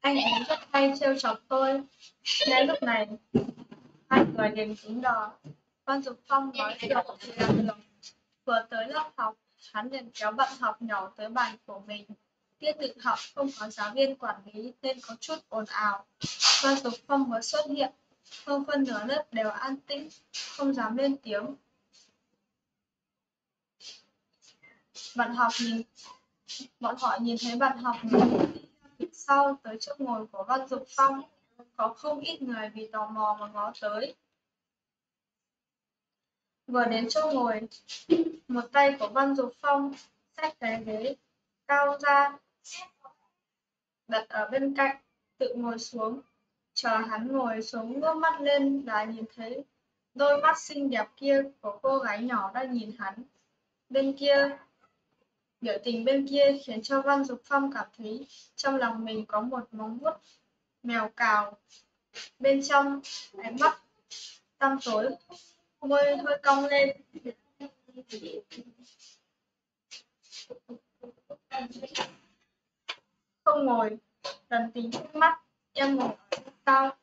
Anh ấy rất hay trêu chọc tôi. Ngay lúc này, hai người liền cứng đờ. Văn Dục Phong nói chuyện thì làm được. Vừa tới lớp học, hắn liền kéo bạn học nhỏ tới bàn của mình. Tiết tự học không có giáo viên quản lý nên có chút ồn ào. Văn Dục Phong mới xuất hiện, hơn phân nửa lớp đều an tĩnh, không dám lên tiếng. Bọn họ nhìn thấy bạn học mình đi phía sau tới chỗ ngồi của Văn Dục Phong. Có không ít người vì tò mò mà ngó tới. Vừa đến chỗ ngồi, một tay của Văn Dục Phong xách cái ghế cao ra, đặt ở bên cạnh, tự ngồi xuống. Chờ hắn ngồi xuống ngước mắt lên là nhìn thấy đôi mắt xinh đẹp kia của cô gái nhỏ đang nhìn hắn. Bên kia, biểu tình bên kia khiến cho Văn Dục Phong cảm thấy trong lòng mình có một móng vuốt mèo cào. Bên trong, ánh mắt tăm tối, môi hơi cong lên. Không ngồi, Tần Tình trước mắt, em ngồi ở sao?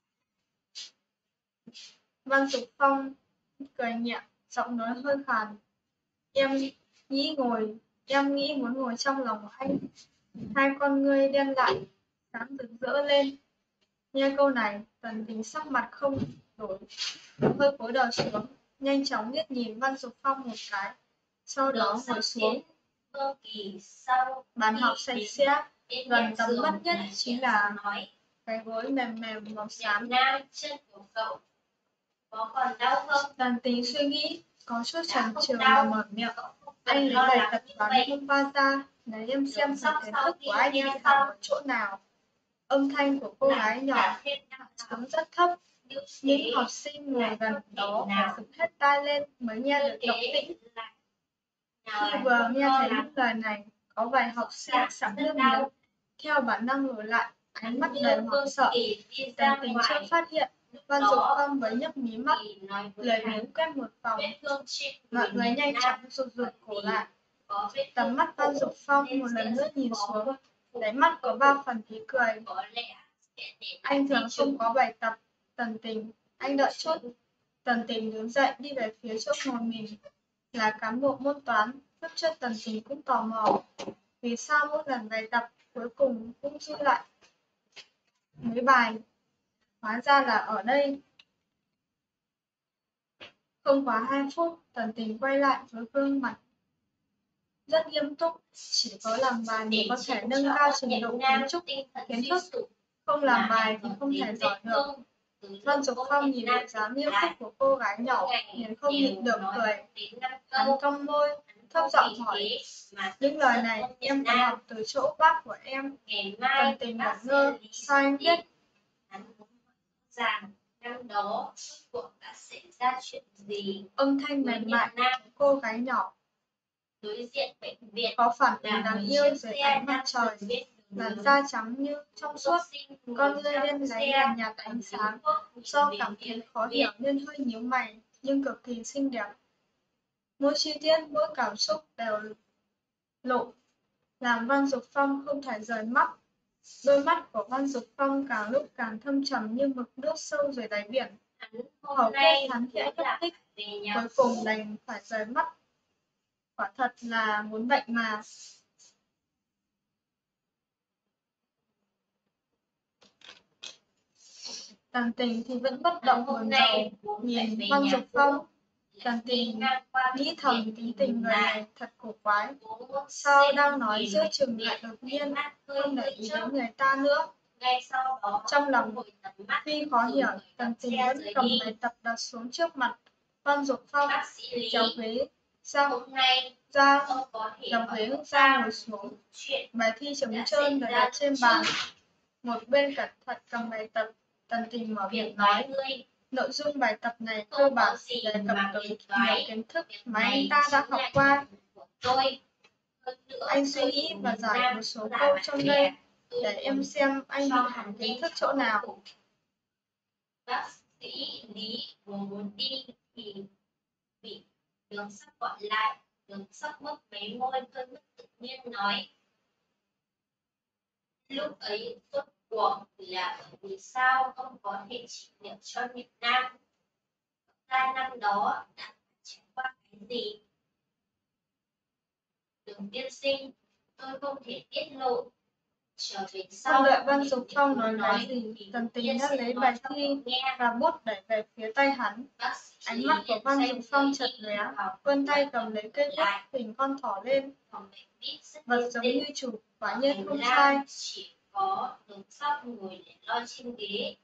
Văn Dục Phong cười nhẹ, giọng nói hơi khàn. Em nghĩ muốn ngồi trong lòng của anh. Hai con ngươi đen lại, sáng rực rỡ lên. Nghe câu này, Tần Tình sắc mặt không đổi, hơi cúi đầu xuống, nhanh chóng liếc nhìn Văn Dục Phong một cái, sau đó ngồi xuống. Bàn học sạch sẽ, gần tầm mắt nhất chính là cái gối mềm mềm màu xám. Tần Tình suy nghĩ, có chút chần chừ mà mở miệng. Anh lấy bài tập toán hôm qua ra, để em xem thử kiến thức của anh bị hỏng ở chỗ nào. Âm thanh của cô gái nhỏ xuống rất thấp. Những học sinh ngồi gần đó phải dựng hết tai lên mới nghe được động tĩnh. Khi vừa nghe thấy những lời này, có vài học sinh sẵn nước miếng, theo bản năng lùi lại, ánh mắt đầy hoảng sợ. Tần Tình chưa phát hiện, Văn Dục Phong mới nhấc mí mắt, lười biếng quét một vòng. Mọi người nhanh chóng rụt rụt cổ lại. Tầm mắt Văn Dục Phong một lần nữa nhìn xuống, đáy mắt có ba phần ý cười. Anh thường không có bài tập, Tần Tình, anh đợi chút. Tần Tình đứng dậy đi về phía chỗ ngồi mình. Là cán bộ môn toán, giúp cho Tần Tình cũng tò mò. Vì sao mỗi lần bài tập cuối cùng cũng ghi lại mấy bài? Hóa ra là ở đây. Không quá 2 phút, Tần Tình quay lại với gương mặt rất nghiêm túc. Chỉ có làm bài mới có thể nâng cao trình độ kiến thức. Không làm bài thì không thể giỏi được. Văn Dục Phong nhìn bộ dáng nghiêm túc của cô gái nhỏ, liền không nhịn được cười. Hắn cong môi, thấp giọng hỏi, những lời này em phải học từ chỗ bác của em. Tần Tình ngẩn ngơ, sao anh biết? Năm đó cuộc đã xảy ra chuyện gì? Âm thanh mềm mại của cô gái nhỏ đối diện bệnh viện có phản ứng đáng yêu dưới ánh mặt trời, làn da trắng như trong suốt, con ngươi đen láy nhàn nhạt ánh sáng. Do cảm thấy khó hiểu nên hơi nhíu mày, nhưng cực kỳ xinh đẹp. Mỗi chi tiết, mỗi cảm xúc đều lộ, làm Văn Dục Phong không thể rời mắt. Đôi mắt của Văn Dục Phong càng lúc càng thâm trầm như mực nước sâu dưới đáy biển. Hầu kết hắn khẽ nhúc nhích, cuối cùng đành phải rời mắt. Quả thật là muốn bệnh mà. Tần Tình thì vẫn bất động buồn rầu, nhìn Văn Dục Phong. Tần Tình nghĩ thầm tính tình người này thật cổ quái. Sao đang nói giữa chừng lại đột nhiên không để ý đến người ta nữa. Trong lòng tuy khó hiểu, Tần Tình vẫn cầm bài tập đặt xuống trước mặt Văn Dục Phong, kéo ghế ra ngồi xuống. Bài thi chấm trơn được đặt trên bàn. Một bên cẩn thận cầm bài tập, Tần Tình mở miệng nói, nội dung bài tập này cơ bản đề cập tới nhiều kiến thức mà anh ta đã học qua. Anh suy nghĩ và giải một số câu trong đây để em xem anh bị hỏng kiến thức chỗ nào. Bác sĩ Lý muốn đi thì bị Đường Sắc gọi lại. Đường Sắc mất mấy môi, hơi mất tự nhiên nói. Lúc ấy suốt cuộc là vì sao ông có thể chỉ điểm cho miền Nam? Ra năm đó đã trải qua cái gì? Đường tiên sinh, tôi không thể tiết lộ. Trở về sau, không đợi Văn Dục Phong nói cái gì, Tần Tình đã lấy bài thi và bút đẩy về phía tay hắn. Ánh mắt của Văn Dục Phong chợt lóe, vươn tay cầm lấy cây bút hình con thỏ lên. Vật giống như chủ, quả nhiên không sai. Chỉ có Đường Sóc ngồi để lo trên ghế.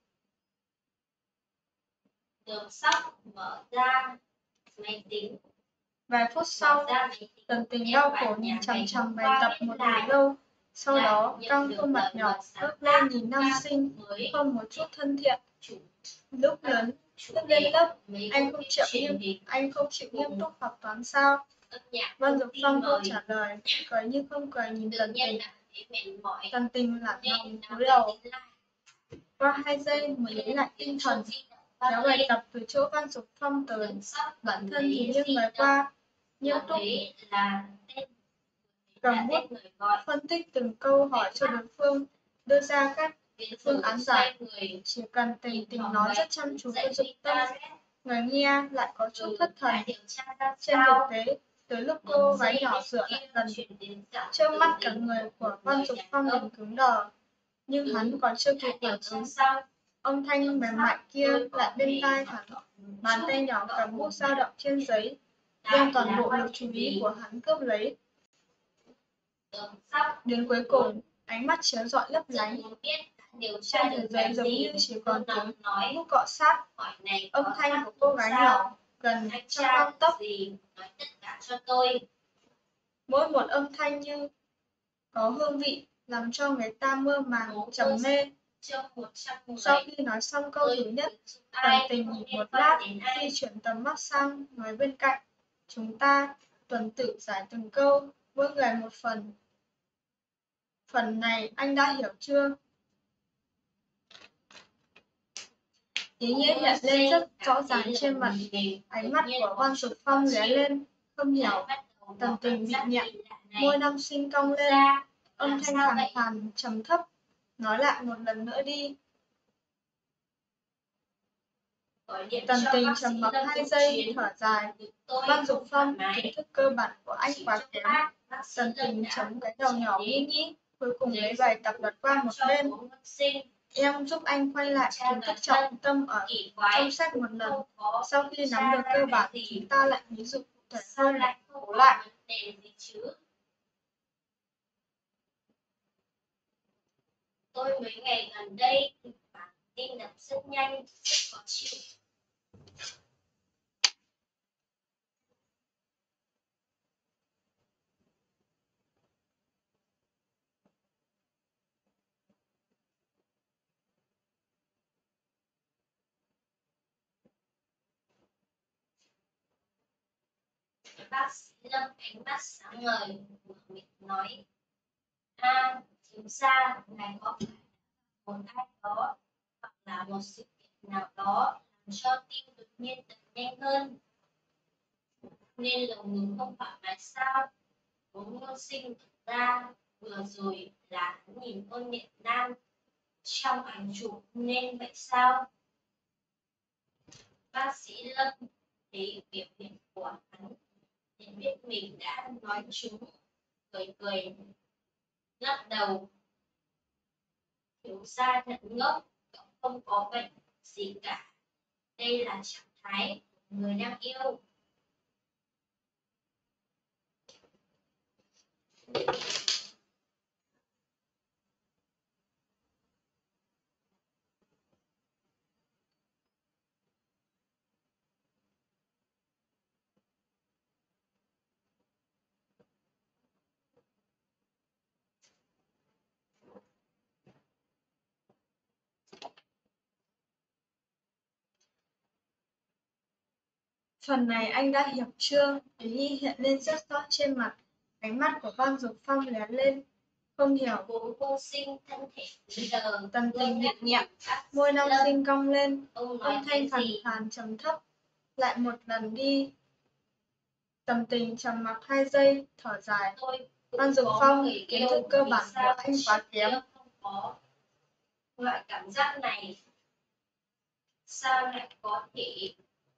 Đường Sóc mở ra máy tính. Vài phút sau, Tần Tình đau khổ nhìn chằm chằm bài tập một hồi lâu. Sau đó, cong khuôn mặt nhỏ, ngước lên nhìn nam sinh, không một chút thân thiện. Lúc lên lớp, anh không chịu nghiêm túc học toán sao? Văn Dục Phong không trả lời, cười như không cười nhìn Tần Tình. Tần Tình lẳng lòng cúi đầu. Qua 2 giây mới lấy lại tinh thần, kéo bài tập từ chỗ Văn Dục Phong tới. Bản thân thì như người qua, nghiêm túc cầm bút phân tích từng câu hỏi cho đối phương, đưa ra các phương án giải. Chỉ cần Tình Tình nói rất chăm chú với dụng tâm, người nghe lại có chút thất thần. Trên thực tế, tới lúc cô gái nhỏ dựa lại gần, trước mắt cả người của Văn Dục Phong liền cứng đờ, nhưng hắn còn chưa kịp phản ứng, âm thanh mềm mại kia lại bên tai hắn. Bàn tay nhỏ cầm bút dao động trên giấy, đem toàn bộ lực chú ý của hắn cướp lấy. Đến cuối cùng, ánh mắt chiếu rọi lấp lánh. Trên tờ giấy giống như chỉ còn tiếng bút cọ sát. Âm thanh của cô gái nhỏ gần trong gang tấc. Mỗi một âm thanh như có hương vị, làm cho người ta mơ màng trầm mê. Sau khi nói xong câu thứ nhất, Tần Tình nhìn một lát, di chuyển tầm mắt sang nói bên cạnh. Chúng ta tuần tự giải từng câu, mỗi người một phần. Phần này anh đã hiểu chưa? Ý nghĩa hiện lên rất rõ ràng trên mặt. Ánh mắt của Văn Dục Phong lóe lên, không hiểu. Tần Tình bị nhẹ, môi nam sinh cong lên, âm thanh khàn khàn trầm thấp. Nói lại một lần nữa đi. Tần Tình trầm mặc 2 giây, thở dài. Văn Dục Phong, kiến thức cơ bản của anh quá kém. Tần Tình chống cái đầu nhỏ nghĩ, cuối cùng lấy bài tập lật qua một bên. Em giúp anh quay lại kiến thức trọng tâm ở trong sách một lần. Sau khi nắm được cơ bản, chúng ta lại ví dụ cụ thể hơn để củng cố lại. Tôi mấy ngày gần đây bản tin đọc rất nhanh, rất khó chịu. Bác sĩ Lâm ánh mắt sáng ngời, miệng nói: chính ra ngài có phải một ai đó hoặc là một sự kiện nào đó làm cho tim đột nhiên đập nhanh hơn, nên lồng ngực không thoải mái sao? Cố Ngôn Sinh thực ra vừa rồi là hắn nhìn Ôn Niệm Nam trong ảnh chụp nên vậy sao? Bác sĩ Lâm thấy biểu hiện của hắn thì biết mình đã nói trúng, cười lắc đầu. Hiểu ra thật ngốc, cậu không có bệnh gì cả. Đây là trạng thái của người đang yêu. Phần này anh đã hiểu chưa? Ý hiện lên rất rõ trên mặt. Ánh mắt của Văn Dục Phong lóe lên. Không hiểu. Cố Ngôn Sinh thân thể cứng đờ. Tần Tình nhẹ nhẹ, môi nam sinh cong lên, âm thanh khàn khàn trầm thấp. Lại một lần đi. Tần Tình trầm mặc 2 giây, thở dài. Văn Dục Phong, kiến thức cơ bản của anh quá kém. Loại cảm giác này sao lại có thể?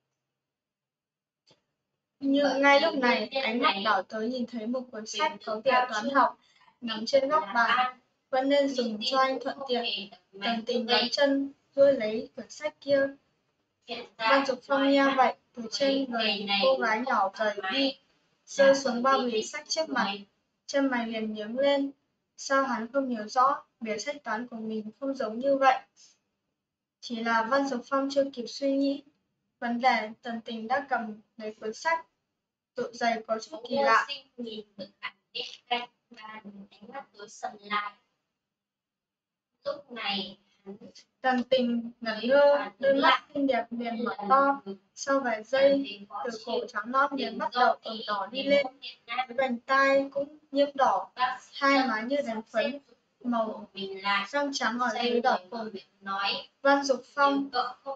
Nhưng ngay lúc này, ánh mắt đảo tới nhìn thấy một cuốn sách có vở toán học nằm trên góc bàn. Vẫn nên dùng cho anh thuận tiện. Tần Tình bắn chân duỗi lấy quyển sách kia. Văn Dục Phong nghe vậy, từ trên người cô gái nhỏ rời đi, rơi xuống bao bì sách trước mặt. Chân mày liền nhướng lên. Sao hắn không hiểu rõ, bìa sách toán của mình không giống như vậy? Chỉ là Văn Dục Phong chưa kịp suy nghĩ vấn đề, Tần Tình đã cầm lấy cuốn sách. Độ dày có chút kỳ lạ. Nhìn bức ảnh bên cạnh bàn, ánh mắt tối sầm lại. Lúc này Tần Tình ngẩn ngơ, đôi mắt xinh đẹp liền mở to. Sau vài giây, từ cổ trắng non liền bắt đầu ửng đỏ đi lên, vành tai cũng nhiễm đỏ, hai má như đèn phấn màu răng trắng ở dưới đỏ cùng. Văn Dục Phong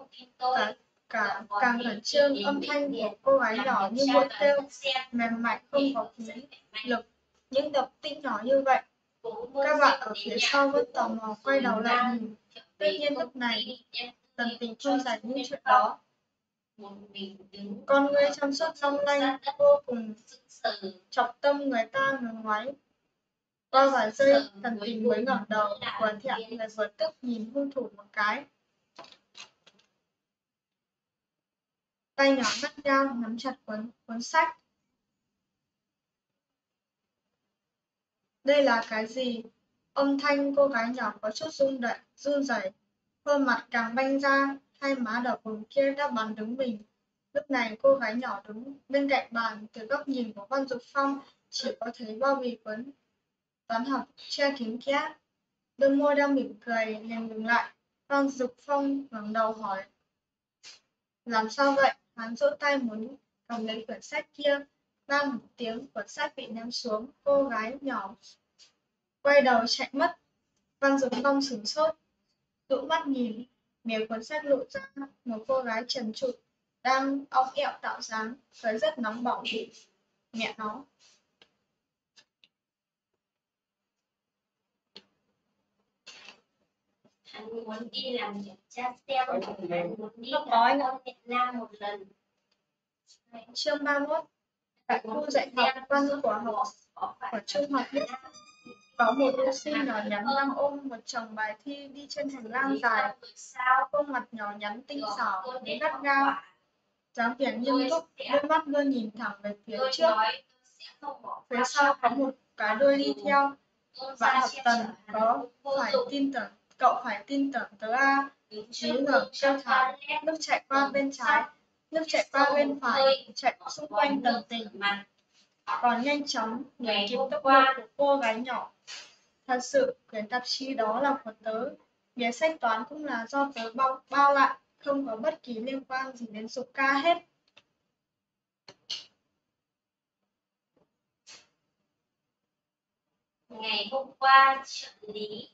càng khẩn trương, âm thanh của cô gái nhỏ như mũi kêu, mềm mại không có khí lực, những đập tĩnh nhỏ như vậy. Các bạn ở phía sau vẫn tò mò quay đầu lại nhìn. Tuy nhiên lúc này, Tần Tình không giải những chuyện đó. Con ngươi trong suốt long lanh vô cùng chọc tâm người ta ngừng ngoáy. Qua vài giây, Tần Tình mới ngẩng đầu, vừa thẹn lại vừa tức nhìn hung thủ một cái. Tay nhỏ gắt gao nắm chặt cuốn sách. Đây là cái gì? Âm thanh cô gái nhỏ có chút run rẩy, khuôn mặt càng banh ra, hai má đỏ bừng kia đã bắn đứng mình. Lúc này cô gái nhỏ đứng bên cạnh bàn, từ góc nhìn của Văn Dục Phong chỉ có thấy bao bì cuốn toán học che kín kẽ. Đôi môi đang mỉm cười liền ngừng lại. Văn Dục Phong ngẩng đầu hỏi: làm sao vậy? Hắn giơ tay muốn cầm lấy quyển sách kia. Bang một tiếng, cuốn sách bị ném xuống. Cô gái nhỏ quay đầu chạy mất. Văn Dục Phong sửng sốt, dụ mắt nhìn, méo cuốn sách lộ ra một cô gái trần trụi đang óng ẹo tạo dáng, thấy rất nóng bỏng. Mẹ nó. Hắn muốn đi làm kiểm tra xem, hắn muốn đi đón con Việt Nam một lần. Chương 31. Tại khu dạy học văn của trung học Đức, có một nữ sinh nhỏ nhắn đang ôm một chồng bài thi đi trên hành lang dài. Khuôn mặt nhỏ nhắn tinh xảo, gắt gao, dáng vẻ nghiêm túc, đôi mắt luôn nhìn thẳng về phía trước. Phía sau có một cái đuôi đi theo. Bạn học Tần, cậu phải tin tưởng tớ a. Lý Hưởng kêu thảm, nước chạy qua bên trái, nước chạy qua bên phải, chạy xung quanh Tần Tình, còn nhanh chóng đuổi kịp tốc độ của cô gái nhỏ. Thật sự, quyển tạp chí đó là của tớ, bìa sách toán cũng là do tớ bao lại, không có bất kỳ liên quan gì đến Dục Ca hết. Ngày hôm qua, trợ lý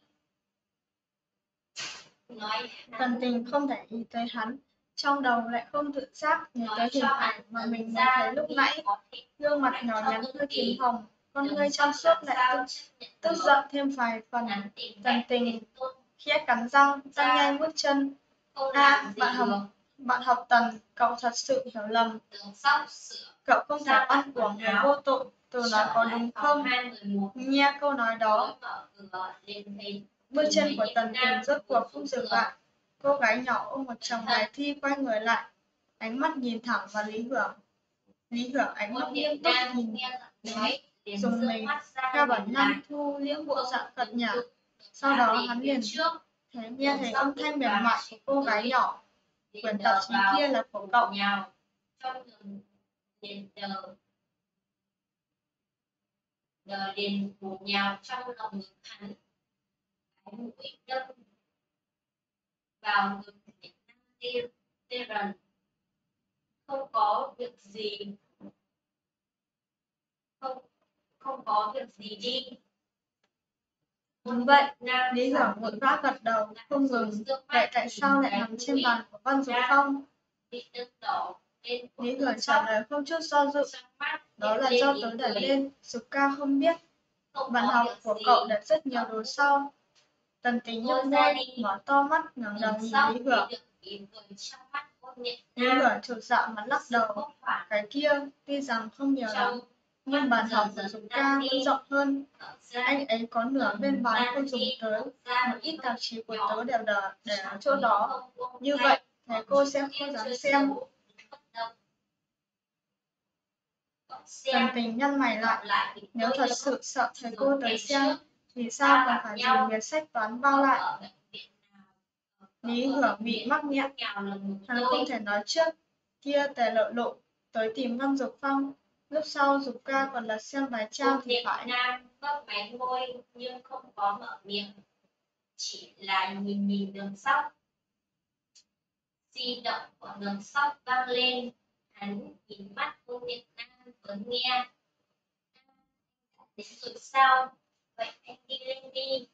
nói Tần Tình không để ý tới hắn, trong đầu lại không tự giác nhớ tới hình ảnh mà mình mới thấy lúc nãy. Gương mặt nhỏ nhắn hơi phím hồng, con ngươi trong suốt lại tức giận thêm vài phần. Tần Tình khẽ cắn răng, tăng nhanh bước chân. Bạn học Tần, cậu thật sự hiểu lầm. Cậu không thể oan uổng người vô tội, từ nói có đúng không? Nghe câu nói đó, bước chân của Tần Tình rốt cuộc không dừng lại. Cô gái nhỏ ôm một chồng bài thi quay người lại, ánh mắt nhìn thẳng vào Lý Hưởng. Lý Hưởng ánh mắt nghiêm túc nhìn đến, dùng mình, theo bản năng thu liễm bộ dạng cợt nhả. Sau đó hắn liền nghe thấy âm thanh mềm mại của cô gái nhỏ. Quyển tạp chí kia là của cậu. Đờ liền bổ nhào trong lòng ngực hắn, cái mũi đâm vào ngực tê rần. Không có việc gì, không có việc gì đi. Đúng vậy, Lý Hưởng vội vã gật đầu, không ngừng. Vậy tại sao lại nằm trên bàn của Văn Dục Phong? Lý Hưởng trả lời không chút do dự. Đó là do tớ đặt lên, Dục Ca không biết. Bạn học của cậu đặt rất nhiều đồ sau. Tần Tính nhếch môi, mở to mắt ngẩng đầu nhìn Lý Hưởng. Lý Hưởng chột dạ mà lắc đầu. Cái kia tuy rằng không nhiều lắm, nhưng bàn học của Dục Ca vẫn rộng hơn. Anh ấy có nửa bên bàn không dùng tới, một ít tạp chí của tớ đều để ở chỗ đó. Như vậy, thầy cô sẽ không dám xem. Tần Tình nhăn mày lại. Nếu thật sự sợ thầy cô tới xem, vì sao còn phải dùng miệt sách toán bao lại? Lý Hưởng bị mắc nghẹn. Hắn không thể nói trước. Kia Tề Lộ Lộ tới tìm Ngân Dục Phong. Lúc sau Dục Ca còn lật xem vài trang thì phải. Nam vấp máy môi nhưng không có mở miệng, chỉ là nhìn Đường Sóc. Di động của Đường Sóc vang lên, hắn nhìn mắt Cô Việt Nam vừa nghe. Đến rồi sao? Vậy anh đi lên đi.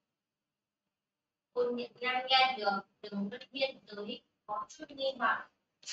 Cô Việt Nam nghe được Đường Vân Hiên tới, có chút nghi hoặc.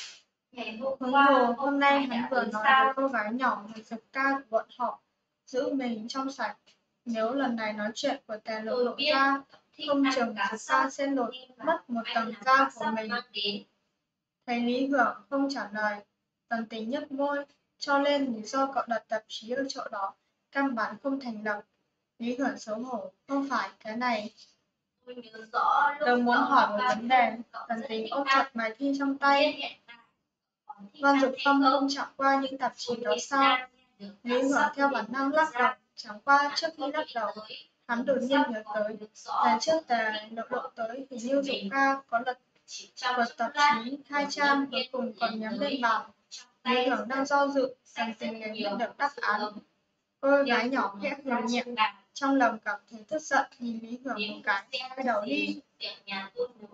Hôm nay hắn vừa nói với cô gái nhỏ về Dục Ca của bọn họ, giữ mình trong sạch. Nếu lần này nói chuyện của Tề Lộ Lộ ra, không chừng Dục Ca sẽ lột mất một tầng da của mình. Thấy Lý Hưởng không trả lời, Tần Tính nhếch môi, cho nên lý do cậu đặt tạp chí ở chỗ đó căn bản không thành lập. Lý Hưởng xấu hổ, không phải cái này. Tớ muốn hỏi một vấn đề. Tần Tính ôm chặt bài thi trong tay. Văn Dục Phong không chạm qua những tạp chí đó sao? Lý Hưởng theo bản năng lắc đầu. Chẳng qua trước khi lắc đầu, hắn đột nhiên nhớ tới. Lần trước Tề Lộ Lộ tới thì như Dục Ca có lật tạp chí 2 trang cuối cùng còn nhắm lên bàn. Lý Hưởng đang do dự, Tần Tình liền biết được đáp án. Cô gái nhỏ khẽ hừ nhẹ, trong lòng cảm thấy tức giận nhìn Lý Hưởng một cái, quay đầu đi. Ăn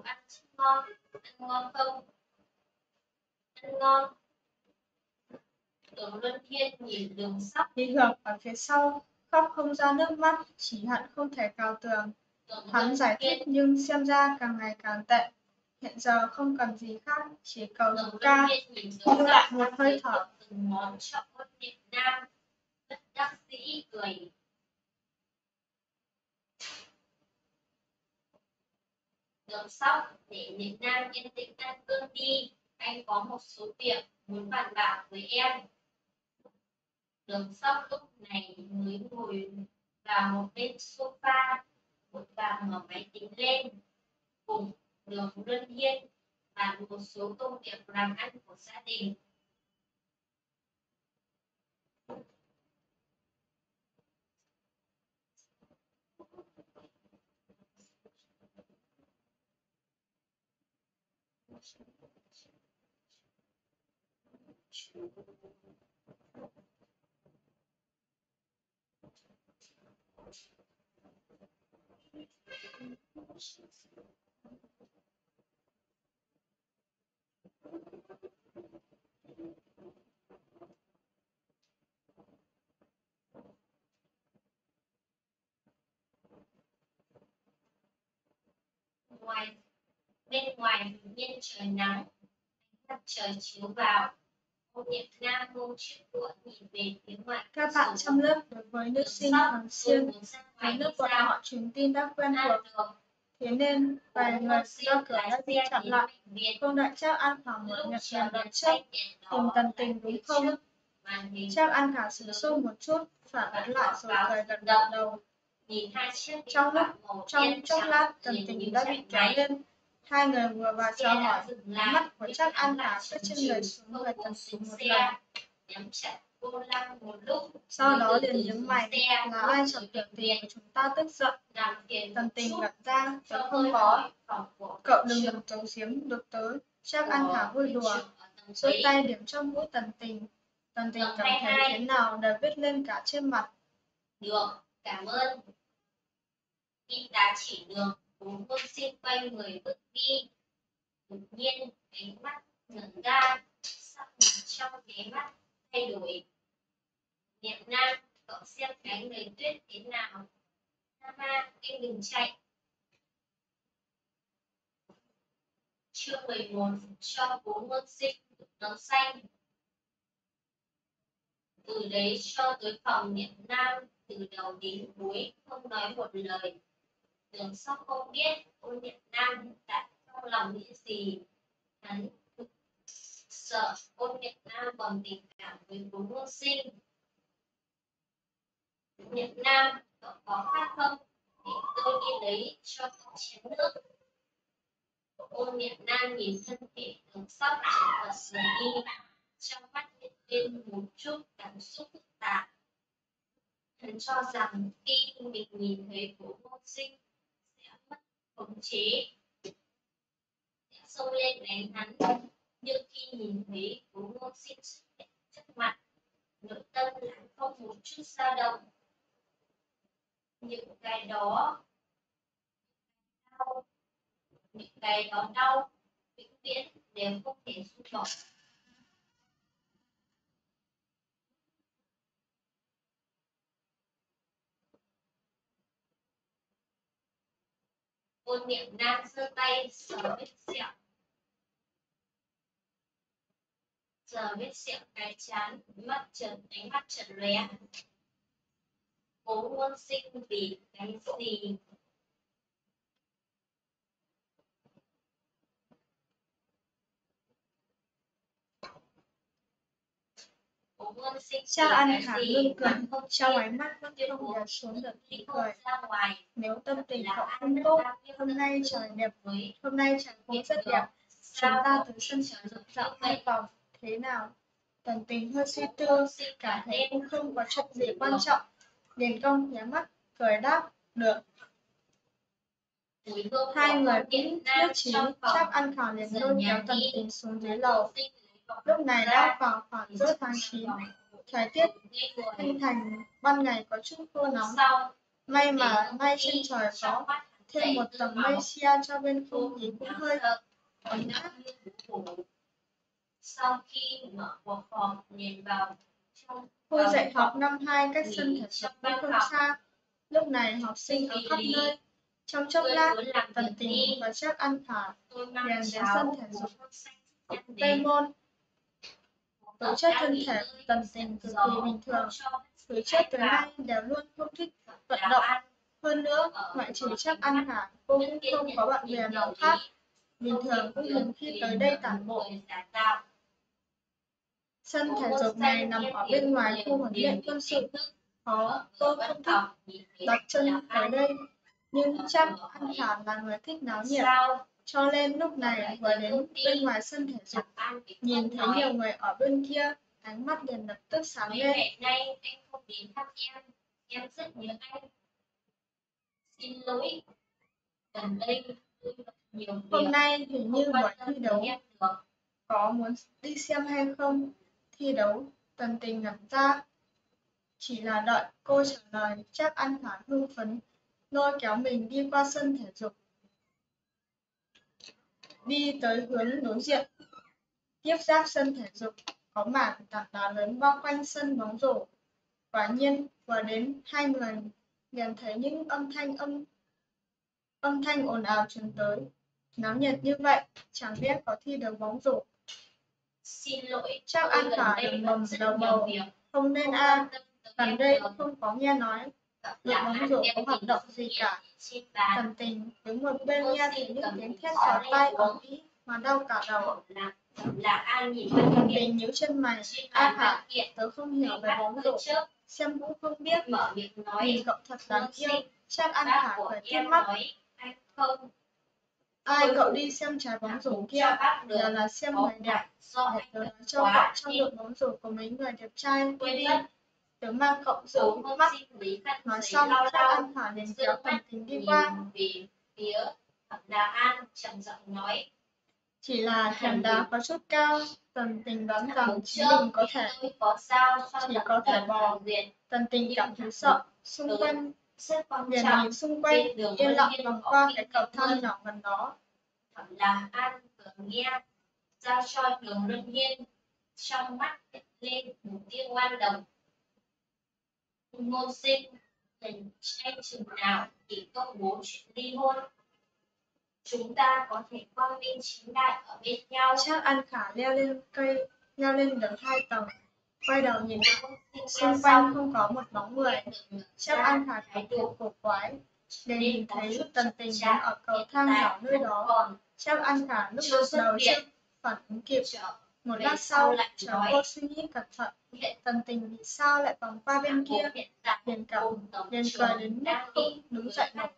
ngon không? Ăn ngon. Đường Luân Thiên nhìn Đường Sóc. Lý Hưởng ở phía sau, khóc không ra nước mắt, chỉ hận không thể cào tường. Hắn giải thích nhưng xem ra càng ngày càng tệ. Hiện giờ không cần gì khác, chỉ cầu Dục Ca lưu lại một hơi thở. Món trọng hơn Việt Nam, bất đắc dĩ cười. Đường Sóc, để Việt Nam yên tĩnh ăn cơm đi, anh có một số việc muốn bàn bạc với em. Đường Sóc lúc này mới ngồi vào một bên sofa, vội vàng mở máy tính lên, cùng Đường Luân Hiên bàn một số công việc làm ăn của gia đình. Bên ngoài tự nhiên trời nắng, mặt trời chiếu vào. Cô Việt Nam buông chiếc đũa nhìn về phía ngoài. Các bạn trong lớp đối với nữ sinh Hoàng Xiên, với nước bọn họ truyền tin đã quen thuộc. Thế nên, vài người ra cửa đã đi chặn lại, không đợi Trác An Khả mở miệng liền đến trước, tìm Tần Tình đúng không? Trác An Khả sửng sốt một chút, phản ứng lại rồi cười gật đầu. Trong chốc lát, Tần Tình đã bị kéo lên. Hai người vừa vào chào hỏi, mắt của Trác An Khả sẽ trên người xuống người Tần Tình một lần. Sau đó liền nhướng mày, là ai chọc tiểu tình của chúng ta tức giận? Tần Tình gật ra, tớ không có. Cậu đừng được giấu giếm được tớ. Trác An Khả vui đùa, giơ tay điểm trong mũi Tần Tình. Tần Tình cảm thấy thế nào đều viết lên cả trên mặt. Được, cảm ơn. Y tá chỉ đường, Cố Hương Sinh quay người bước đi. Đột nhiên, ánh mắt ngẩn ra, sắc mặt trong nháy mắt thay đổi. Việt Nam, cậu xem cái người Tuyết thế nào? Mama, em đừng chạy. Chương 11 cho Cố Hương Sinh nón xanh. Từ đấy cho tới phòng Việt Nam, từ đầu đến cuối không nói một lời. Đường Sóc không biết Ôn Niệm Nam hiện tại trong lòng nghĩ gì. Hắn sợ Ôn Niệm Nam còn tình cảm với Cố Ngôn Sinh. Niệm Nam, cậu có khát không? Để tôi đi lấy cho cậu chén nước. Ôn Niệm Nam nhìn thân thể Đường Sóc chật vật rời đi, trong mắt hiện lên một chút cảm xúc phức tạp. Hắn cho rằng khi mình nhìn thấy Cố Ngôn Sinh sẽ mất khống chế, sẽ xông lên đánh hắn. Nhưng khi nhìn thấy Cố Ngôn Sinh xuất hiện trước mặt, nội tâm lại không một chút dao động. Những cái đó đau vĩnh viễn đều không thể xúc bỏ. Ôn Niệm Nam giơ tay sờ vết sẹo cái trán, ánh mắt chợt lóe. Cố Ngôn Sinh vì cái gì? Cha An Khả ngưng cười, trong ánh mắt vẫn không đè xuống được ý cười. Nếu tâm tình cậu không tốt, hôm nay trời cũng rất đẹp. Chúng ta tới sân thể dục dạo 2 vòng, thế nào? Tần Tình hơi suy tư, cảm thấy cũng không có chuyện gì quan trọng. Điền Công nhắm mắt, cười đáp, được. Hai người cũng nhất trí, chắc An Khả liền lôi kéo Tần Tình xuống dưới lầu. Lúc này đã vào khoảng giữa tháng 9, thời tiết Thanh Thành ban ngày có chút khô nóng. May trên trời có thêm một tầng mây che cho bên không khí cũng hơi ấm áp. Sau khi mở cuộc họp liền vào Khu dạy học năm 2 cách sân thể dục cũng không xa. Lúc này học sinh ở khắp nơi. Trong chốc lát, Tần Tình và Trác An Khả liền đến sân thể dục Tây Môn. Tố chất thân thể của Tần Tình cực kỳ bình thường. Từ trước tới nay đều luôn không thích vận động. Hơn nữa, ngoại trừ Trác An Khả, cô cũng không có bạn bè nào khác. Bình thường cũng hiếm khi tới đây tản bộ. Sân thể dục này nằm ở bên ngoài khu huấn luyện quân sự. Tôi không thích đặt chân tới đây, nhưng chắc An Khả là người thích náo nhiệt. Cho nên lúc này vừa đến bên ngoài sân thể dục, nhìn thấy nhiều người ở bên kia, ánh mắt liền lập tức sáng lên. Nay anh không đến thăm em rất nhớ anh. Xin lỗi, gần đây nhiều việc. Hôm nay hình như buổi thi đấu, có muốn đi xem hay không? Thi đấu, Tần Tình ngẩn ra. Chỉ là đợi cô trả lời, chắc An Khả hưng phấn, lôi kéo mình đi qua sân thể dục. Đi tới hướng đối diện. Tiếp giáp sân thể dục, có mảng tảng đá lớn bao quanh sân bóng rổ. Quả nhiên, vừa đến hai người liền thấy những âm thanh ồn ào truyền tới. Náo nhiệt như vậy, chẳng biết có thi đấu bóng rổ. Xin lỗi, Chắc An Khả đừng mầm đầu bầu, không nên gần đây không có nghe nói đội bóng rổ có hoạt động gì cả. Tần Tình đứng một bên nghe thấy những tiếng thét chói tai ầm ĩ mà đau cả đầu. Tần Tình nhíu chân mày, An Khả, tớ không hiểu về bóng rổ, xem cũng không biết. Nhìn cậu thật đáng yêu. Chắc An Khả cười tít mắt. Ai cậu đi xem trái bóng rổ kia, giờ là xem người đẹp. Để tớ nói cho cậu trong đội bóng rổ có mấy người đẹp trai, tôi đi. Tớ mang cậu giữ mắt. Nói xong, chắc An Khả liền kéo Tần Tình đi qua. Chỉ là thềm đá có chút cao, Tần Tình đoán rằng chính mình chỉ có thể bò. Tần Tình cảm thấy sợ, liền nhìn xung quanh, yên lặng vòng qua cái cầu thang nhỏ gần đó. Làm An vừa nghe giao cho Đường Luân Hiên, trong mắt hiện lên một tia ngoan đồng. Ngôn Sinh, lần tranh chừng nào thì công bố chuyện ly hôn. Chúng ta có thể quang minh chính đại ở bên nhau. Chắc An Khả leo lên được 2 tầng, quay đầu nhìn xung quanh không có một bóng người. Chắc An Khả cảm thấy cổ quái, Để nhìn thấy Tần Tình đứng ở cầu thang nhỏ nơi đó, Trác An Khả lúc đầu chưa phản ứng kịp. Một lát sau, chờ cô suy nghĩ cẩn thận, Tần Tình vì sao lại vòng qua bên kia, liền cười đến mức không đứng dậy nổi.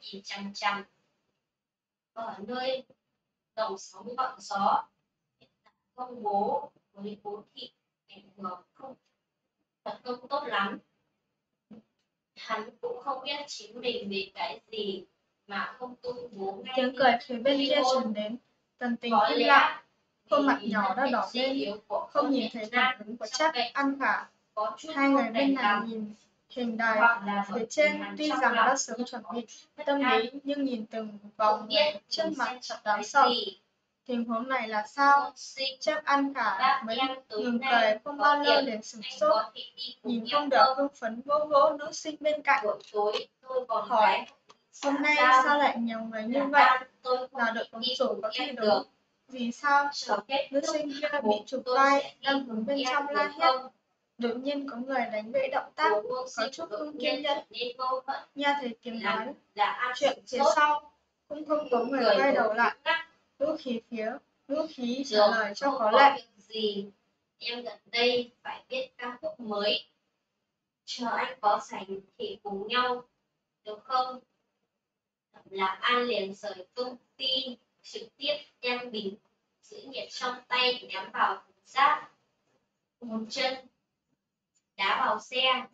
Ở nơi đồng sóng ngọn gió, công bố với bố thị ảnh hưởng không tốt lắm. Hắn cũng không biết chính mình vì cái gì mà không công bố ngay. Tiếng cười phía bên kia truyền đến, Tần Tình im lặng, khuôn mặt nhỏ đã đỏ lên, không nhìn thấy phản ứng của Trác An Khả. Hai người bên này nhìn hình đài phía trên, tuy rằng đã sớm chuẩn bị tâm lý nhưng nhìn từng vòng người trước mặt thật đáng sợ. Tình huống này là sao? Trác An Khả mới ngừng cười không bao lâu liền sửng sốt, nhìn không được hưng phấn vỗ vỗ nữ sinh bên cạnh, hỏi: hôm nay sao lại nhiều người như vậy? Là đội bóng rổ có thi đấu vì sao? Nữ sinh kia bị chụp vai, đang đứng bên trong la hét. Đột nhiên có người đánh gãy động tác, có chút không kiên nhẫn. Nghe thấy tiếng nói chuyện phía sau, cũng không có người quay đầu lại. Ngữ khí trả lời cho có lệ. Em gần đây phải viết ca khúc mới. Chờ anh có rảnh thì cùng nhau, được không? Lạc An liền rời công ty, trực tiếp đem bình giữ nhiệt trong tay ném vào thùng rác. Một chân đá vào xe.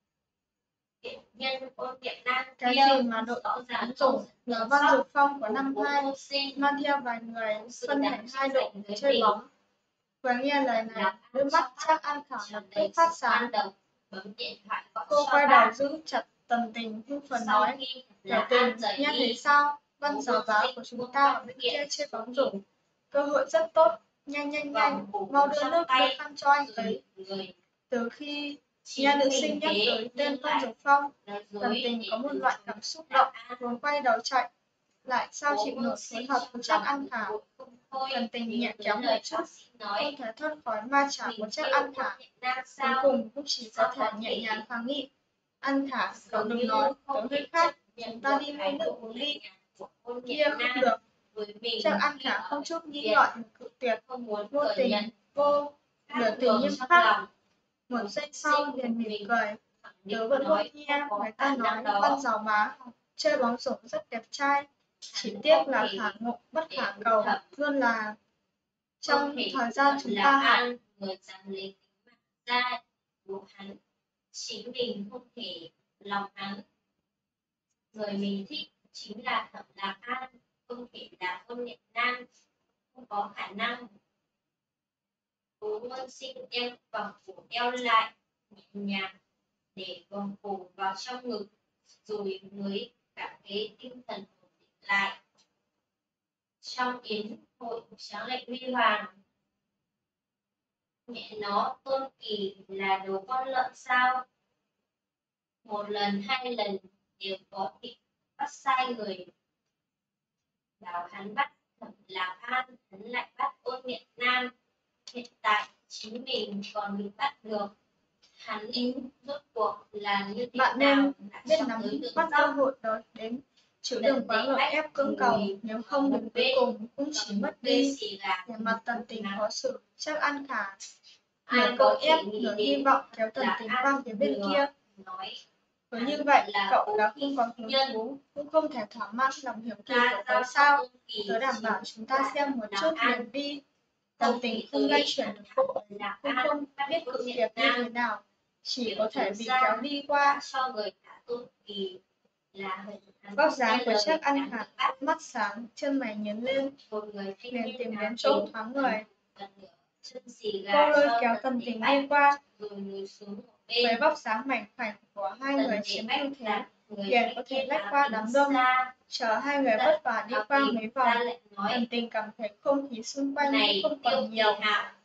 Nhân ôn Việt Nam cái gì mà đội bóng rổ là Văn Dược Phong của năm 2 mang theo vài người phân thành hai đội chơi bóng. Vừa nghe lời này, đôi mắt Trác An Khả lập tức phát sáng. Cô quay đầu giữ chặt Tần Tình hưng phấn nói: Tiểu Tình, nghe thấy sao? Văn giáo báo của chúng ta ở bên kia chơi bóng rổ. Cơ hội rất tốt. Nhanh, mau đưa nước đưa khăn cho anh ấy. Từ khi nghe nữ sinh nhắc tới tên Văn Dược Phong, Tần Tình có một loại cảm xúc động, muốn quay đầu chạy, lại sao chịu nổi phối hợp với Trác An Khả. Tần Tình nhẹ kéo một chút, không thể thoát khỏi ma chảo của Trác An Khả. Cuối cùng cũng chỉ có thể nhẹ nhàng kháng nghị: An Khả, cậu đừng nói, tớ hơi khát, chúng ta đi mua nước uống đi. Kia không được. Trác An Khả không chút nghĩ ngợi cự tuyệt, vô tình vô biểu tình nghiêm khắc. Một giây sau liền mỉm cười: tớ vẫn luôn nghe người ta nói Văn giáo bá chơi bóng rổ rất đẹp trai, chỉ tiếc là khả ngộ bất khả cầu, luôn là trong thời gian chúng ta học. Người dám lấy tính mạng ra của hắn, chính mình không thể lòng hắn. Người mình thích chính là Thẩm Lạc An, không thể là Ôn Việt Nam, không có khả năng. Cố Ngôn Sinh đem vòng cổ eo lại, nhẹ nhàng để vòng cổ vào trong ngực, rồi mới cảm thấy tinh thần ổn định lại. Trong yến hội tráng lệ huy hoàng, mẹ nó Tôn Kỳ là đồ con lợn sao? Một lần hai lần đều có thịt bắt sai người. Bảo hắn bắt Thẩm Lạc An, hắn lại bắt Ôn Việt Nam. Hiện tại chính mình còn bị bắt được. Hắn rốt cuộc là như thế Bạn nào? nên biết nắm bắt cơ hội đó đến, chứ đừng quá gượng ép cưỡng cầu, nếu không đến cuối cùng cũng chỉ mất đi. Về mặt Tần Tình khó xử, Trác An Khả nửa cưỡng ép nửa hy vọng kéo Tần Tình qua phía bên kia. Cứ như vậy, cậu đã không có hứng thú, cũng không thể thỏa mãn lòng hiếu kỳ của tớ sao? Tớ đảm bảo chúng ta xem một chút liền đi. Tần Tình không lay chuyển được cô ấy, cũng không biết cự tuyệt như thế nào, chỉ có thể bị kéo đi qua. Vóc dáng của Trác An Khả mắt sáng, chân mày nhướng lên, liền tìm đến chỗ thoáng người. Cô lôi kéo Tần Tình đi qua. Với vóc dáng mảnh khảnh của hai người chiếm ưu thế, liền có thể lách qua đám đông. Chờ hai người vất vả đi qua mấy vòng, Tần Tình cảm thấy không khí xung quanh không còn nhiều.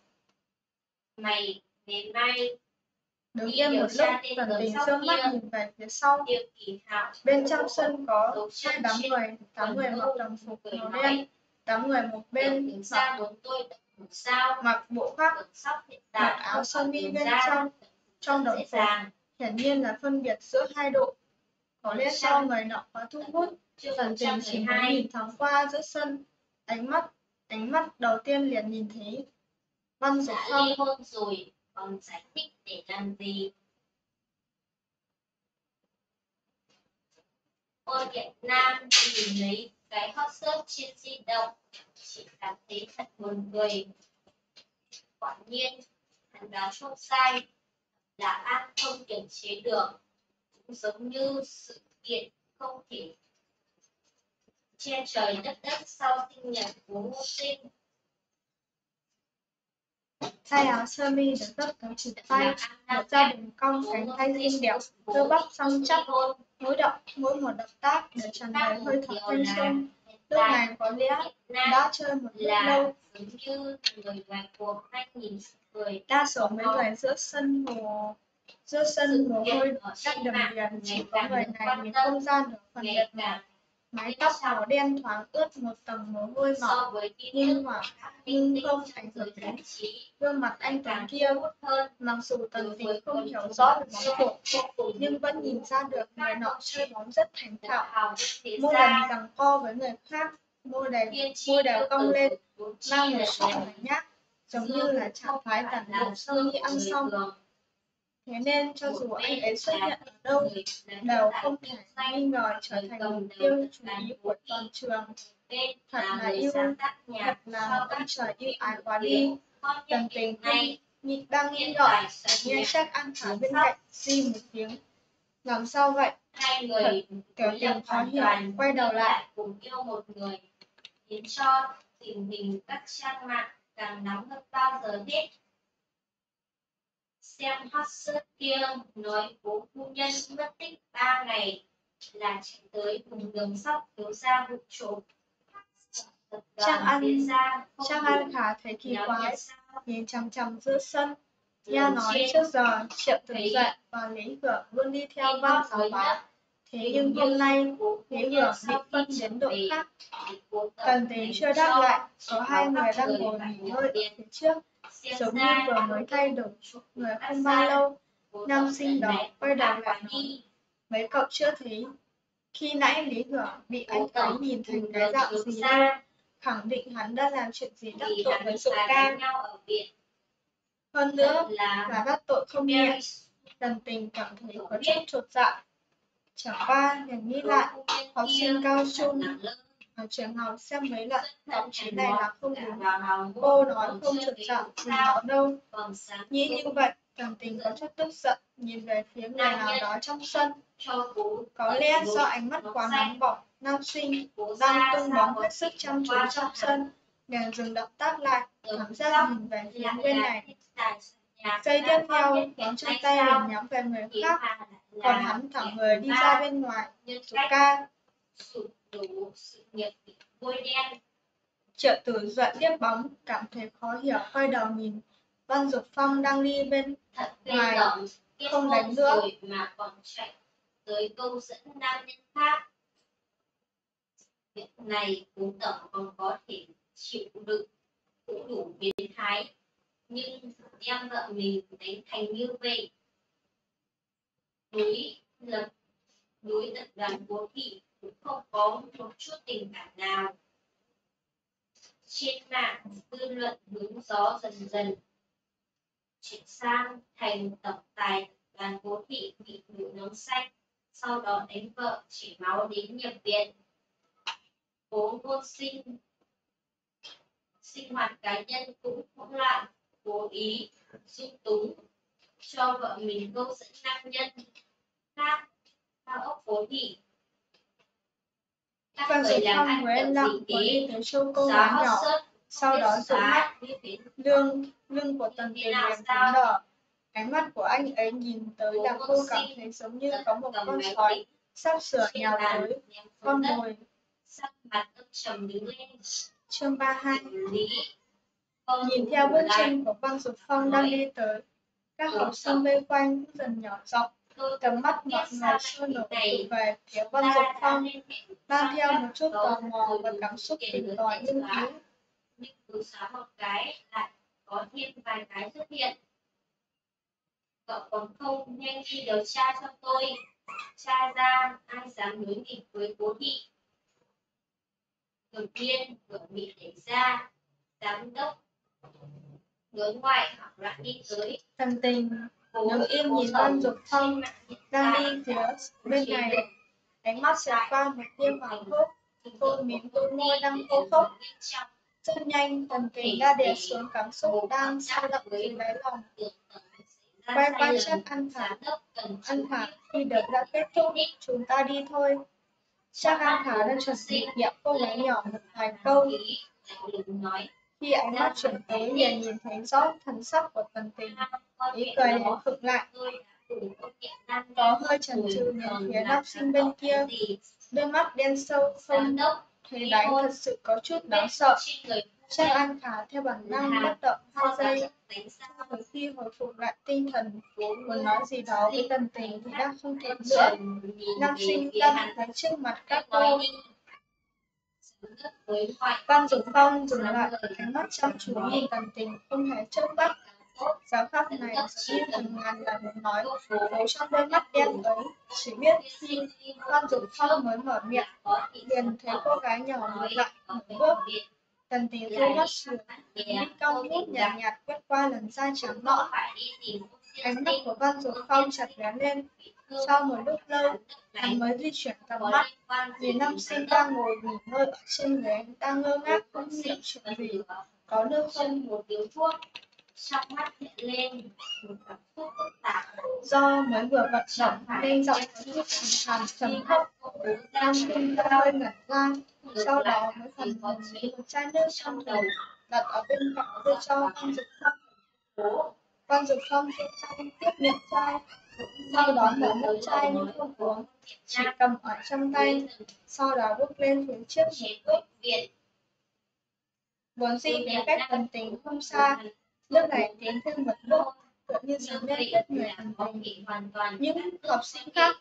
Đứng yên một lúc, Tần Tình giơ mắt nhìn về phía sau. Bên trong sân có hai đám người, 8 người mặc đồng phục màu đen, 8 người một bên mặc bộ khác, mặc áo sơ mi bên trong đồng phục, hiển nhiên là phân biệt giữa hai đội. Có lẽ do người nọ quá thu hút, Tần Tình chỉ mới nhìn thoáng qua giữa sân, ánh mắt đầu tiên liền nhìn thấy Văn Dục đã Phong. ly hôn rồi, còn giải thích để làm gì? Ôi Việt Nam nhìn lấy cái hot search trên di động, chỉ cảm thấy thật buồn cười. Quả nhiên, hắn đoán không sai, là An không kiềm chế được, cũng giống như sự kiện không thể che trời đất sau sinh nhật của Ngô Sinh. Tay áo sơ mi được gấp tới chụp tay, một gia đình cong cánh tay xinh đẹp, cơ bắp săn chắc, mỗi một động tác đều tràn đầy hơi thở thanh xuân. Lúc này có lẽ đã chơi một lúc lâu. Giống như người ngoài cuộc hay nhìn cười. Đa số mấy người giữa sân mồ hôi đắp đầm đìa, chỉ có người này vì không gian ở phần lệch mỏi. Mái tóc màu đen thoáng ướt một tầng mồ hôi mỏng, nhưng không ảnh hưởng đến gương mặt anh tuấn kia. Mặc dù Tần Tình không hiểu rõ về bóng rổ, nhưng vẫn nhìn ra được người nọ chơi bóng rất thành thạo. Mỗi lần giằng co với người khác, môi đều cong lên, mang một chút lười nhác, giống như là trạng thái tản bộ sau khi ăn xong. Thế nên cho dù anh ấy xuất hiện ở đâu, đều không thể nghi ngờ trở thành mục tiêu chú ý của toàn trường. Thật là ông trời yêu ái quá đi. Tần Tình đang nghĩ ngợi, nghe chắc An Thả bên cạnh di một tiếng. Làm sao vậy? Tiểu Tình khó hiểu, quay đầu lại. Cùng yêu một người, khiến cho tình hình các trang mạng càng nóng hơn bao giờ hết. Xem hot search kia nói cố phu nhân mất tích 3 ngày là chạy tới cùng đường sóc thiếu gia vụ trộm. Trang An Khả thấy kỳ quái, nhìn chằm chằm giữa sân. Nha nói trước giờ Triệu Tử Duệ và Lý Hưởng luôn đi theo Văn giáo bá. Thế nhưng hôm nay Lý Hưởng bị phân đến đội khác. Tần Tình chưa đáp lại, có hai người đang ngồi nghỉ ngơi ở phía trước, giống như vừa mới thay đổi người không bao lâu. Nam sinh đó quay đầu lại nói, mấy cậu chưa thấy khi nãy Lý Hưởng bị anh ấy nhìn thành cái dạng gì đâu, khẳng định hắn đã làm chuyện gì đắc tội với Dụ Ca. Hơn nữa là đắc tội không nhẹ. Tần Tình cảm thấy có chút chột dạ. Chẳng qua liền nghĩ lại, học sinh cao trung ở trường học xem mấy lần tạp chí này là không đúng. Cô nói không chột dạ gì nó đâu. Nghĩ như vậy, Tần Tình có chút tức giận, nhìn về phía người nào đó trong sân. Có lẽ do ánh mắt quá nóng bỏng, nam sinh đang tung bóng hết sức chăm chú trong sân, liền dừng động tác lại, cảm giác nhìn về phía bên này. Giây tiếp theo, bóng trong tay liền nhắm về người khác, còn hắn thẳng người đi ra bên ngoài. Dụ Ca. Triệu Tử Duệ tiếp bóng, cảm thấy khó hiểu, quay đầu nhìn Văn Dục Phong đang đi bên ngoài, không đánh nữa. Mà còn chạy tới câu dẫn nam nhân khác. Việc này Cố Tổng còn có thể chịu đựng, cũng đủ biến thái, nhưng đem vợ mình đánh thành như vậy, đối tập đoàn Cố Thị cũng không có một chút tình cảm nào. Trên mạng, dư luận hướng gió dần dần chuyển sang thành tổng tài tập đoàn Cố Thị bị nổi nóng xanh, sau đó đánh vợ chảy máu đến nhập viện. Cố Ngôn Sinh sinh hoạt cá nhân cũng hỗn loạn, cố ý dung túng cho vợ mình câu dẫn nam nhân khác cao ốc Cố Thị. Văn Dục Phong mới im lặng và đi tới chỗ cô gái nhỏ, sau đó dụi mắt. Lưng của Tần Tình liền cứng đờ. Ánh mắt của anh ấy nhìn tới làm cô cảm thấy giống như có một con sói sắp sửa nhào tới con mồi. Chương 32. Nhìn theo bước chân của Văn Dục Phong đang đi tới, các học sinh vây quanh cũng dần nhỏ giọng. Tầm mắt mọi người sôi nổi tụ về phía Văn Dục Phong, mang theo một chút tò mò và cảm xúc tìm tòi nghiên cứu. Nhưng cứ xóa một cái lại có thêm vài cái xuất hiện. Cậu còn không nhanh đi điều tra cho tôi. Tra ra ai dám đối nghịch với cố thị. Đột nhiên cửa bị đẩy ra, giám đốc đối ngoại hoảng loạn đi tới. Tần Tình đứng im nhìn Văn Dục Phong đang đi phía bên này, ánh mắt xẹt qua một tia hoảng hốt. Cô mím đôi môi đang khô khốc. Rất nhanh, Tần Tình đã đè xuống cảm xúc đang sao động dưới đáy lòng. Quay qua chắc An Khả. An Khả, khi đợt đã kết thúc, chúng ta đi thôi. Chắc An Khả đang chuẩn bị nhẹ cô gái nhỏ một vài câu. Khi ánh mắt chuyển tới, liền nhìn thấy rõ thần sắc của Tần Tình. Ý cười liền khựng lại. Có hơi chần chừ nhìn phía nam sinh bên kia. Đôi mắt đen sâu không thấy đáy thật sự có chút đáng sợ. Chắc An Khả theo bản năng bất động 2 giây. Tới khi hồi phục lại tinh thần, muốn nói gì đó với Tần Tình thì đã không kịp nữa. Nam sinh đang thấy trước mặt các cô. Văn Dục Phong dừng lại, ánh mắt chăm chú nhìn Tần Tình không hề chớp mắt. Giờ khắc này giống như hàng ngàn lần muốn nói, giấu trong đôi mắt đen ấy. Chỉ biết khi Văn Dục Phong mới mở miệng, liền thấy cô gái nhỏ lùi lại một bước. Tần Tình rơi mắt xuống, đi cong bút nhàn nhạt quét qua làn da trắng nõn. Ánh mắt của Văn Dục Phong chặt lé lên. Sau một lúc lâu, hắn mới di chuyển tầm mắt, vì nam sinh đang ngồi nghỉ ngơi ở trên ghế, đang ngơ ngác không hiểu chuyện gì. Có được không? Một điếu thuốc, trong mắt hiện lên một cảm xúc phức tạp. Do mới vừa vận động nên giọng có chút hàn trầm thấp. Nam sinh đã hơi ngẩn ra, sau đó mới phần hồn lấy một chai nước trong tủ đặt ở bên cạnh đưa cho Văn Dục Phong. Văn Dục Phong đưa tay tiếp nhận chai, sau đó mở nắp chai nhưng không uống, chỉ cầm ở trong tay, sau đó bước lên phía trước một bước. Vốn dĩ đến cách Tần Tình không xa, lúc này tiến thêm một bước, tựa như dám lên kết người Tần Tình. Những học sinh khác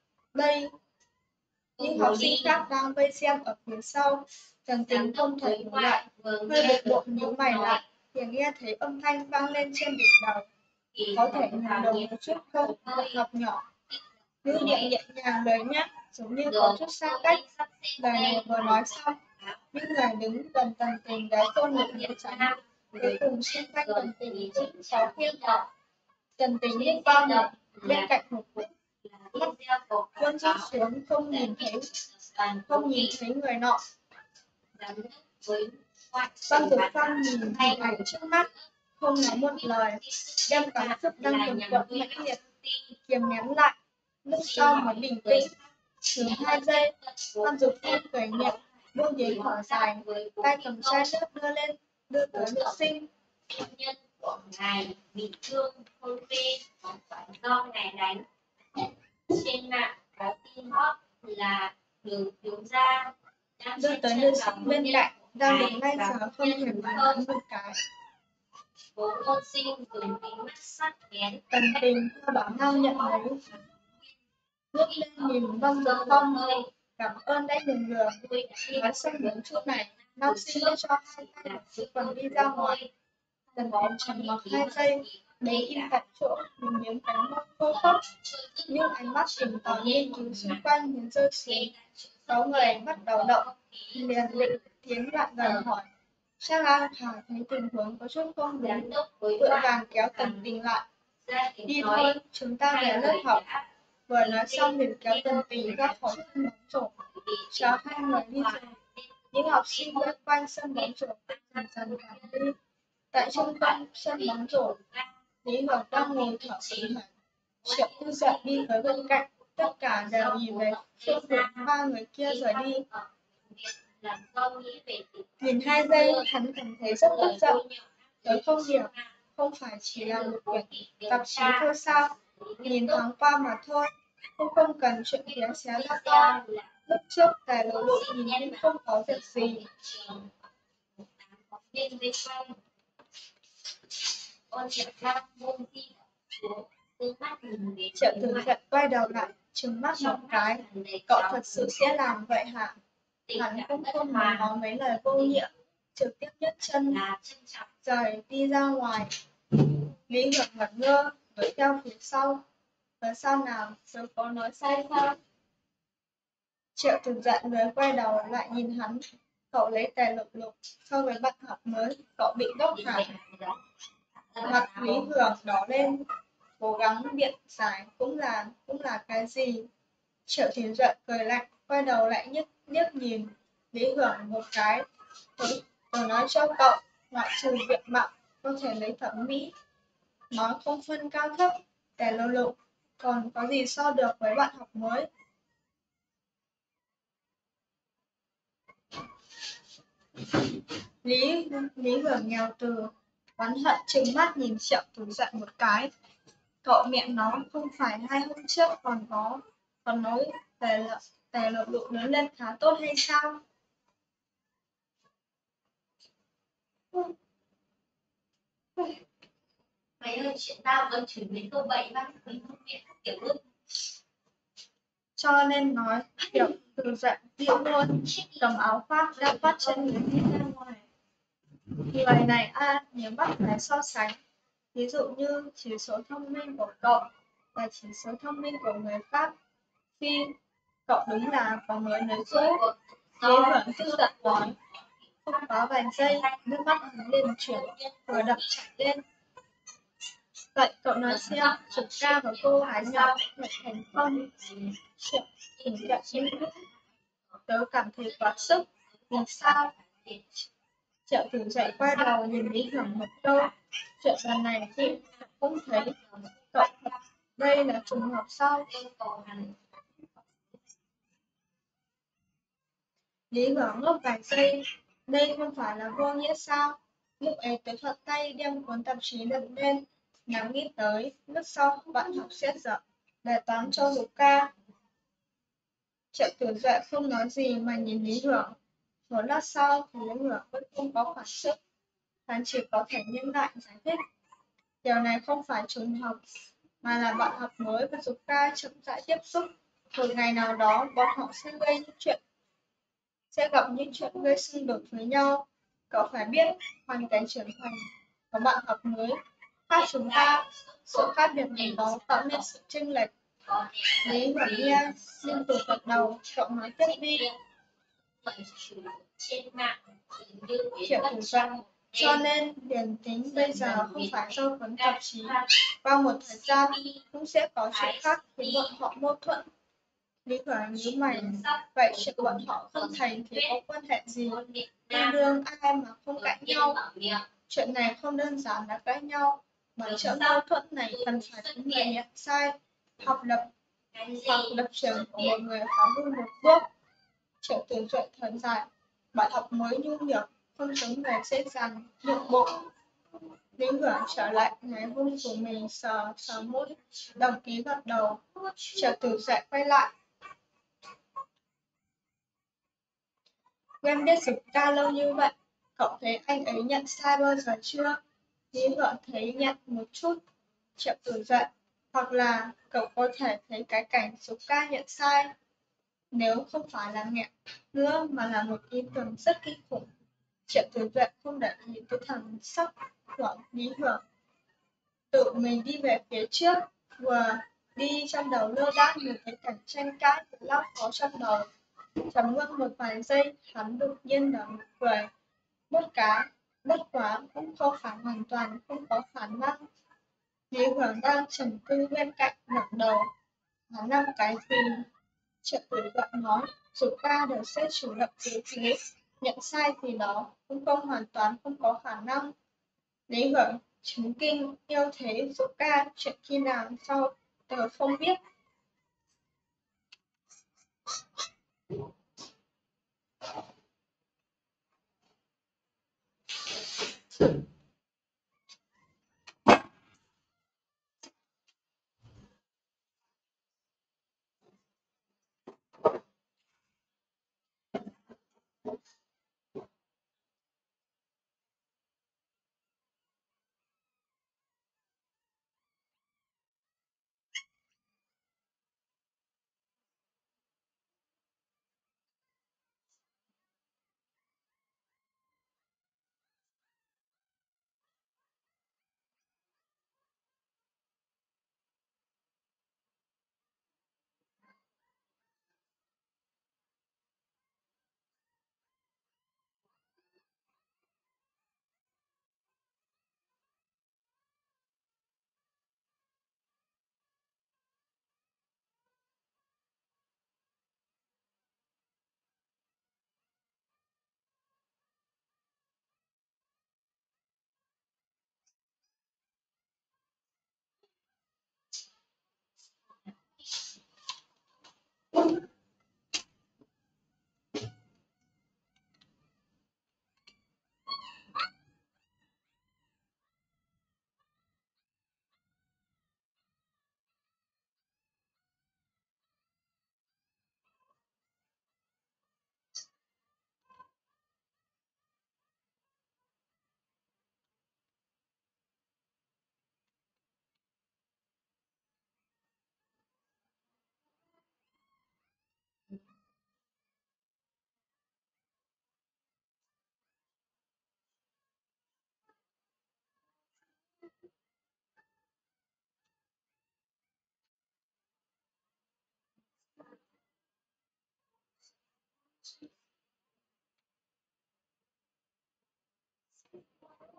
đang vây xem ở phía sau. Tần Tình không thể ngủ lại, hơi bực bội nhíu mày lại, thì nghe thấy âm thanh vang lên trên đỉnh đầu. Có thể ngừng đầu một chút không, bạn học nhỏ. Ngữ điệu nhẹ nhàng lời nhắc, giống như có chút xa cách. Lời này vừa nói xong, những người đứng gần Tần Tình đã tôn lực né tránh. Cuối cùng xung quanh Tần Tình cũng có khiên họ. Tần Tình liếc qua một bên cạnh một mắt quân rút xuống, không nhìn thấy người nọ. Văn Dục Phong nhìn hình ảnh trước mắt, không nói một lời, đem cảm xúc đang cuồn cuộn mãnh liệt kiềm nén lại. Lúc sau mới bình tĩnh. Chừng 2 giây, Văn Dục Phong cười nhẹ, buông giấy thở dài, tay cầm chai nước đưa tới nữ sinh. Nhân của ngài bị thương hôn mê không phải do ngài đánh. Trên mạng có tin hot là đường thiếu gia đưa tới nữ sinh bên cạnh, đang đứng ngay giờ không thèm nhìn hắn một cái. Bố môn sinh dùng ánh mắt sắc bén. Tần Tình theo bản năng nhận lấy, ngước lên nhìn Văn Dục Phong, cảm ơn đã nhường đường. Nói xong những chút này, nam sinh đã cho 2 tay của chị còn đi ra ngoài. Tần Tình trầm mặc 2 giây, đứng im tại chỗ, nhìn miếng cánh môi khô khốc, nhưng ánh mắt tìm tòi nghiên cứu xung quanh liền rơi xuống. Có người bắt đầu động, liền định tiến lại gần hỏi. Chắc An Khả thấy tình huống có chút không đúng, vội vàng kéo Tần Tình lại. Đi thôi, chúng ta về lớp học. Vừa nói xong liền kéo Tần Tình ra khỏi sân bóng rổ. Chờ 2 người đi rồi, những học sinh vây quanh sân bóng rổ dần dần tản đi. Tại trung tâm sân bóng rổ, Lý Ngọc đang ngồi thở hổn hển. Triệu Tư Giận đi tới bên cạnh, tất cả đều nhìn về phương hướng 3 người kia rời đi. Nhìn 2 giây, hắn cảm thấy rất tức giận. Tới không hiểu, không phải chỉ là một quyển tạp chí thôi sao? Nhìn thoáng qua mà thôi, cũng không cần chuyện khiến xé ra to. Lúc trước Tài Lộ Lộ nhìn như không có việc gì. Triệu Tử Giận quay đầu lại, trừng mắt một cái. Cậu thật sự sẽ làm vậy hả? Hắn cũng không muốn nói mấy lời vô nghĩa, trực tiếp nhấc chân rời đi ra ngoài. Lý Ngọc ngẩn ngơ, đuổi theo phía sau. Và sao nào, tớ có nói sai sao? Triệu Tử Dậy mới quay đầu lại nhìn hắn. Cậu lấy tài lục lục, so với bạn học mới, cậu bị đốc hẳn. Mặt Lý Hưởng đỏ lên, cố gắng biện giải cũng là cái gì? Triệu Tử Dậy cười lạnh, quay đầu lại liếc nhìn Lý Hưởng một cái. Tớ nói cho cậu, ngoại trừ viện mạo, có thể lấy thẩm mỹ. Nó không phân cao thấp, tài lục lục, còn có gì so được với bạn học mới? Lý Hưởng nghèo từ, oán hận trừng mắt nhìn Triệu Tử Dậy một cái. Cậu mẹ nó, không phải 2 hôm trước còn nói tài lộc độ lớn lên khá tốt hay sao? Mày ơi, chuyện tao vẫn chửi mấy câu bậy bác mình không biết kiểu ước. Cho nên nói Triệu Tử Dậy điệu luôn, cầm áo khoác đã vắt trên người đi ra ngoài. Người này nếu bắt phải so sánh, ví dụ như chỉ số thông minh của cậu và chỉ số thông minh của người khác, khi cậu đúng là có mới nói dối. Lý Hưởng tức giận nói, không có vài giây, nước mắt hắn liền chuyển, vừa đập chảy lên. Vậy cậu nói xem, Trục Ca và cô gái nhỏ lại thành không? Triệu Tử Dậy im lặng. Tớ cảm thấy quá sức. Vì sao? Triệu Tử Dậy quay đầu nhìn Lý Hưởng một câu. Chuyện lần này thì cũng thấy cậu thật. Đây là trùng hợp sao? Lý Hưởng ngốc vài giây. Đây không phải là vô nghĩa sao? Lúc ấy tớ thuận tay đem cuốn tạp chí lật lên. Nào nghĩ tới, lúc sau bạn học xét dở đề toán cho Luca. Triệu Tử Dậy không nói gì mà nhìn Lý Hưởng. Một lát sau thì Lý Hưởng vẫn không có phản sức. Hắn chỉ có thể nhân lại giải thích. Điều này không phải trùng hợp, mà là bạn học mới và Luca chậm rãi tiếp xúc. Một ngày nào đó, bọn họ sẽ gặp những chuyện gây xung đột với nhau. Cậu phải biết, hoàn cảnh trưởng thành của bạn học mới khác chúng ta. Sự khác biệt này đó tạo nên sự chênh lệch. Lý Huẩn nghe liên tục gật đầu, cậu nói tiếp đi. Triệu Tử Dậy, cho nên điển tính bây giờ không phải do cuốn tạp chí. Qua một thời gian cũng sẽ có chuyện khác khiến bọn họ mâu thuẫn. Lý Huẩn nhíu mày, vậy chuyện bọn họ không thành thì có quan hệ gì? Yêu đương ai mà không cãi nhau? Chuyện này không đơn giản là cãi nhau, mà chỗ mâu thuẫn này cần phải có người nhận sai, hoặc lập trường của một người phải lui một bước. Triệu Tử Dậy thở dài, bạn học mới nhu nhược, không giống người dễ dàng nhượng bộ. Lý Hưởng trở lại ngày hung của mình, sờ mũi, đồng ý gật đầu. Triệu Tử Dậy quay lại. Quen biết Dục Ca lâu như vậy, cậu thấy anh ấy nhận sai bao giờ chưa? Lý Hưởng thấy nhận một chút. Triệu Tử Dậy, hoặc là cậu có thể thấy cái cảnh Dục Ca nhận sai, nếu không phải là nghẹn nữa mà là một ý tưởng rất kinh khủng. Triệu Tử Dậy không để ý tới thần sắc của Lý Hưởng, tự mình đi về phía trước, vừa đi trong đầu lơ đãng một cái cảnh tranh cãi của lóc có trong đầu. Trầm ngâm một vài giây, hắn đột nhiên nở nụ cười. Bất quá cũng không phải hoàn toàn không có khả năng. Lý Hưởng đang trầm tư bên cạnh ngẩng đầu. Khả năng cái gì? Triệu Tử Dậy nói, chúng ta đều sẽ chủ động từ thế, nhận sai thì đó cũng không hoàn toàn không có khả năng. Lý Hưởng chứng kinh yêu thế giúp ca chuyện khi nào sau tớ không biết.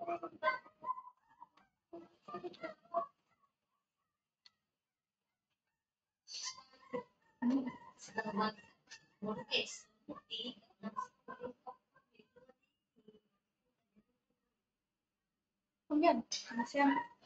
Không biết, mình xem.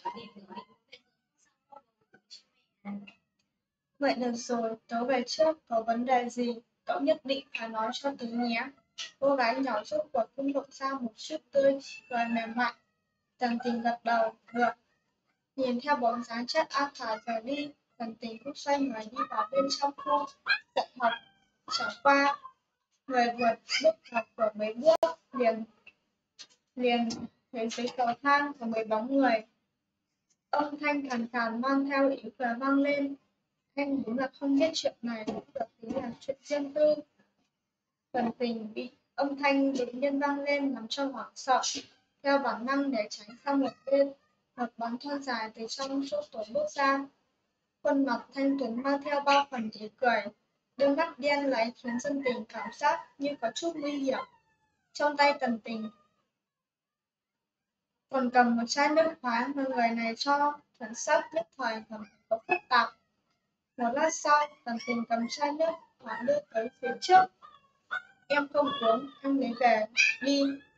Vậy được rồi, tớ về trước, có vấn đề gì, cậu nhất định phải nói cho tớ nhé. Cô gái nhỏ rốt cuộc cũng lộ ra một chút tươi cười mềm mại. Tần Tình gật đầu, được. Nhìn theo bóng dáng chất áp thả rời đi, Tần Tình cũng xoay người đi vào bên trong khu dạy học. Chẳng qua, người vượt bước vào cửa mấy bước, liền thấy dưới cầu thang có mấy bóng người. Âm thanh khàn khàn mang theo ý cười vang lên. Anh đúng là không biết chuyện này cũng được tính là chuyện riêng tư. Tần Tình bị âm thanh đột nhiên vang lên làm cho hoảng sợ. Theo bản năng để tránh sang một bên, một bóng thon dài từ trong chỗ tối bước ra. Khuôn mặt thanh tuấn mang theo bao phần ý cười. Đôi mắt đen láy khiến Dân Tình cảm giác như có chút nguy hiểm. Trong tay Tần Tình còn cầm một chai nước khoáng mà người này cho, thần sắc nhất thời có phức tạp. Một lát sau, Tần Tình cầm chai nước khoáng đưa tới phía trước. Em không uống, anh lấy về, đi.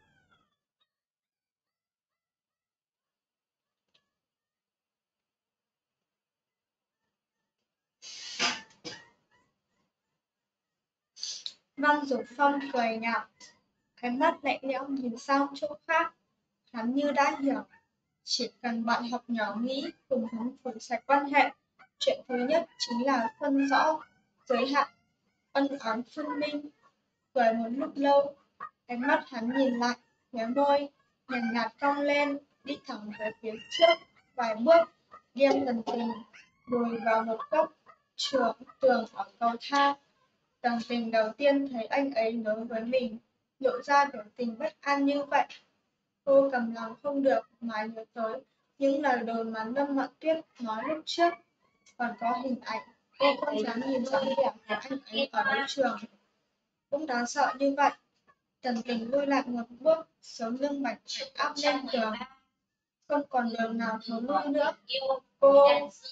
Văn Dục Phong cười nhạt, ánh mắt lạnh lẽo nhìn sang chỗ khác. Hắn như đã hiểu, chỉ cần bạn học nhỏ nghĩ cùng hắn phủi sạch quan hệ, chuyện thứ nhất chính là phân rõ giới hạn, ân oán phân minh. Cười một lúc lâu, ánh mắt hắn nhìn lại, khóe môi nhàn nhạt cong lên, đi thẳng về phía trước vài bước, đem Tần Tình lùi vào một góc tường ở cầu thang. Tần Tình đầu tiên thấy anh ấy đối với mình lộ ra biểu tình bất an như vậy. Cô cầm lòng không được mà nhớ tới những lời đồn mà Lâm Mạn Tuyết nói lúc trước, còn có hình ảnh cô không dám nhìn dáng vẻ của anh ấy ở đấu trường. Cũng đáng sợ như vậy. Tần Tình lui lại một bước, sống lưng bạch áp lên tường. Không còn đường nào thối lui nữa. Cô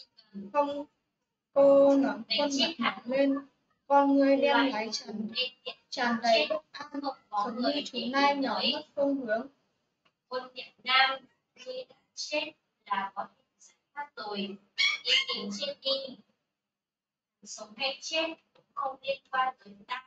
ngẩng khuôn mặt lên, con ngươi đen láy tràn đầy bất an, giống như chú nai nhỏ mất phương hướng. Quân Việt Nam, ngươi đã chết là có thể giải thoát rồi. Đi tìm chết đi. Sống hay chết cũng không liên quan tới ta.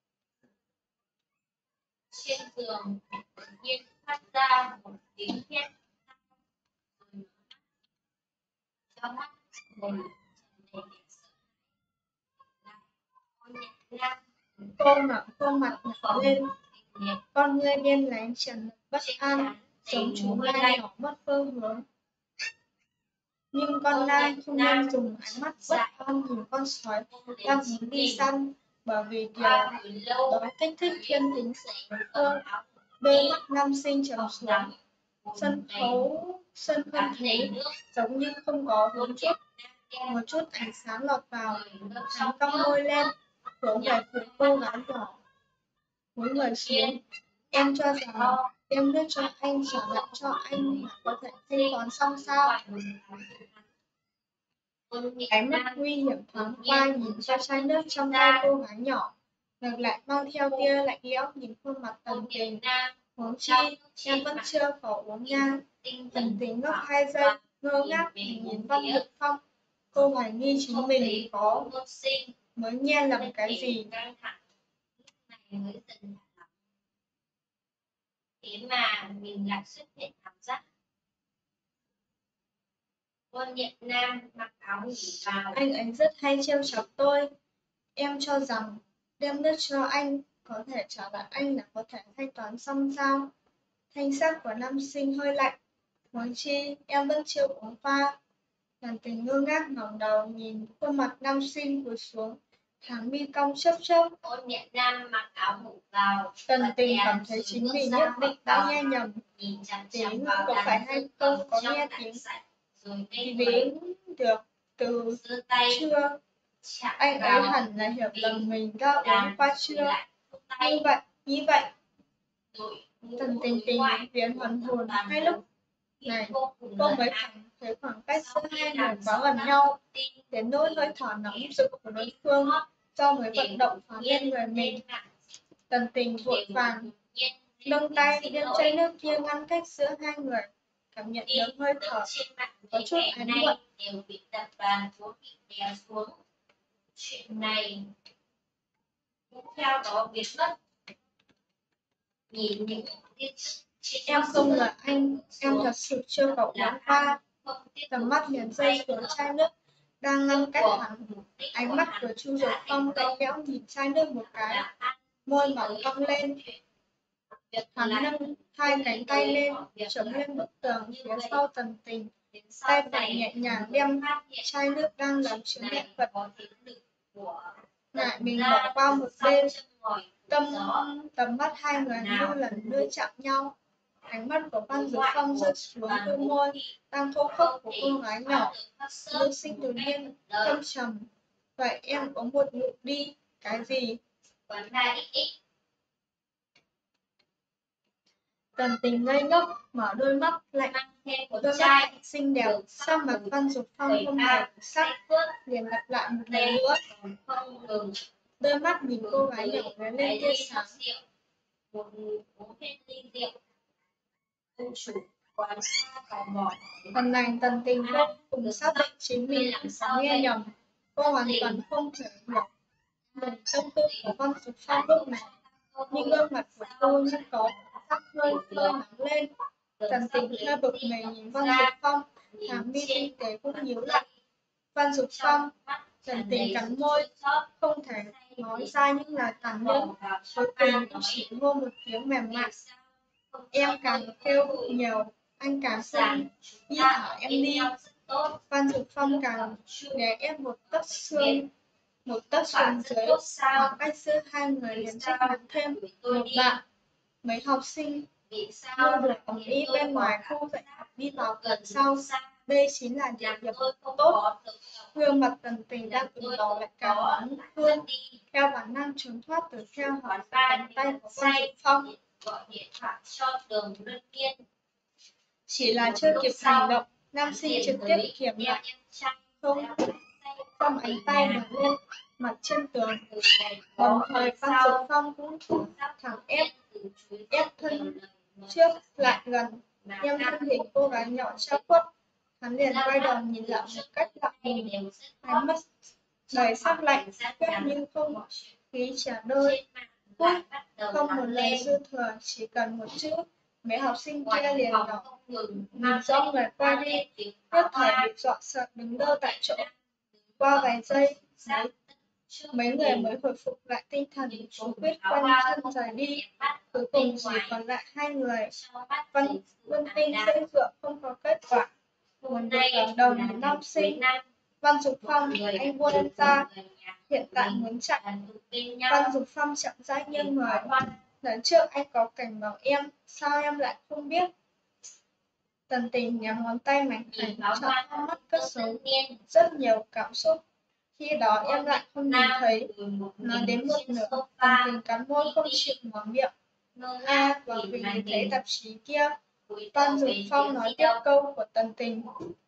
Trên giường, tự nhiên phát ra một tiếng hét rồi trong mắt đầy vẻ sợ hãi. Quân Việt Nam, Cô ngẩng khuôn mặt nhỏ lên, con ngươi đen láy tràn ngập bất an, giống chú nai nhỏ mất phương hướng. Nhưng con nai không nên dùng ánh mắt bất an nhìn con sói đang muốn đi săn, bởi vì điều đó kích thích thiên tính của đối phương. Đôi mắt nam sinh trầm xuống, sân không thấy giống như không có một chút ánh sáng lọt vào. Hắn cong môi lên, hướng về phía cô gái nhỏ, cúi người xuống. Em cho rằng em đưa cho anh trả lại cho anh là có thể thanh toán xong sao? Ánh mắt nguy hiểm thoáng qua nhìn qua chai nước trong tay cô gái nhỏ, ngược lại mang theo tia lạnh lẽo nhìn khuôn mặt Tần Tình. Huống chi, em vẫn chưa có uống nha. Tần Tình ngốc 2 giây, ngơ ngác nhìn Văn Dục Phong. Cô hoài nghi chính mình mới nghe lầm cái gì. Thế mà mình lại xuất hiện cảm giác. Quân Việt Nam mặc áo ngủ vào. Anh ấy rất hay trêu chọc tôi. Em cho rằng đem nước cho anh có thể trả lại anh là có thể thanh toán xong sao? Thanh sắc của nam sinh hơi lạnh. Huống chi em vẫn chưa uống pha. Tần Tình ngơ ngác ngẩng đầu nhìn khuôn mặt nam sinh cúi xuống, hàng mi cong chớp chớp. Quân Việt Nam mặc áo ngủ vào. Tần Tình cảm thấy chính mình nhất định đã nghe nhầm. Tiếng có phải hay không có nghe tiếng được từ chưa? Anh ấy hẳn là hiểu lầm mình đã uống qua chưa? Như vậy, Tần Tình tình biến hoàn hồn hai lúc này. Cô mới cảm thấy khoảng cách giữa hai người quá gần nhau, đến nỗi hơi thở nóng rực của đối phương do mới vận động phá lên người mình. Tần Tình vội vàng nâng tay đem chai nước kia ngăn cách giữa hai người, cảm nhận được hơi thở có chút ái muộn. Chuyện này theo đó biến mất. Nhìn những Em không ngờ anh, em thật sự chưa cậu đoán qua. Tầm mắt liền rơi xuống chai nước đang ngăn cách hắn. Ánh mắt của Chu Dược Phong lạnh lẽo nhìn chai nước một cái, môi mỏng cong lên. Hắn nâng hai cánh tay lên, chống lên bức tường phía sau Tần Tình. Tay phải nhẹ nhàng đem chai nước đang làm chướng ngại vật ngại mình bỏ qua một bên. Tầm mắt hai người như lần nữa chạm nhau. Ánh mắt của Văn Dược Phong rơi xuống đôi môi đang khô khốc của cô gái nhỏ. Nữ sinh đột nhiên thâm trầm. Vậy em uống một ngụm đi. Cái gì? Tần Tình ngây ngốc, mở đôi mắt lạnh, xinh đẹp. Sao mặt Văn Dược Phong không hề sắc, liền lặp lại một lần nữa. Đôi mắt nhìn cô gái nhỏ lóe lên tia sáng. Lần này Tần Tình vô cùng xác định chính mình có nghe nhầm. Cô hoàn toàn không thể hiểu được tâm tư của Văn Dược Phong lúc này. Nhưng gương mặt của cô như có sắc hơi nóng lên. Tần Tình hơi bực mình nhìn Văn Dược Phong, hàng mi tinh tế cũng nhíu lại. Văn Dược Phong, Tần Tình cắn môi, không thể nói ra những lời tàn nhẫn. Cuối cùng cũng chỉ ngô một tiếng mềm mại. Em càng kêu nhiều, anh càng không đi thả em đi. Văn Dược Phong càng đè ép một tấc xương dưới, khoảng cách giữa hai người liền trách mắng thêm một bạn. Mấy học sinh mua được ẩm ý bên ngoài khu dạy học đi vào gần sau. Đây chính là địa điểm tốt. Gương mặt Tần Tình đang ửng đỏ lại càng nóng hơn. Theo bản năng trốn thoát từ theo hỏi cánh tay của Văn Dược Phong. Chỉ là chưa kịp hành động, nam sinh trực tiếp kiểm lại không ánh tay bật lên mặt trên tường. Đồng thời Văn Dược Phong cũng thẳng ép thân trước lại gần, đem thân hình cô gái nhỏ che khuất. Hắn liền quay đầu nhìn lại một cách lạnh lùng, ánh mắt đầy sắc lạnh, quyết nhưng không khí trả đôi. Không một lời dư thừa, chỉ cần một chữ. Mấy học sinh kia liền nhỏ nhìn rõ người qua đi, nhất thời bị dọa sợ đứng đơ tại chỗ. Qua vài giây, mấy người mới hồi phục lại tinh thần, cố quyết quanh chân rời đi. Cuối cùng chỉ còn lại hai người. Văn Tinh dễ dựa không có kết quả. Buồn bực ở đầu nhìn nam sinh. Văn Dục Phong, anh buông em ra. Hiện tại muốn chạy. Văn Dục Phong chậm rãi nghiêng người. Lần trước anh có cảnh báo em, sao em lại không biết? Tần Tình nhắm ngón tay mảnh khảnh, trong hai mắt cất giấu rất nhiều cảm xúc. Khi đó em lại không nhìn thấy. Nói đến một nửa, Tần Tình cắn môi không chịu mở miệng. Bởi vì thấy tạp chí kia. Văn Dược Phong nói tiếp câu của Tần Tình.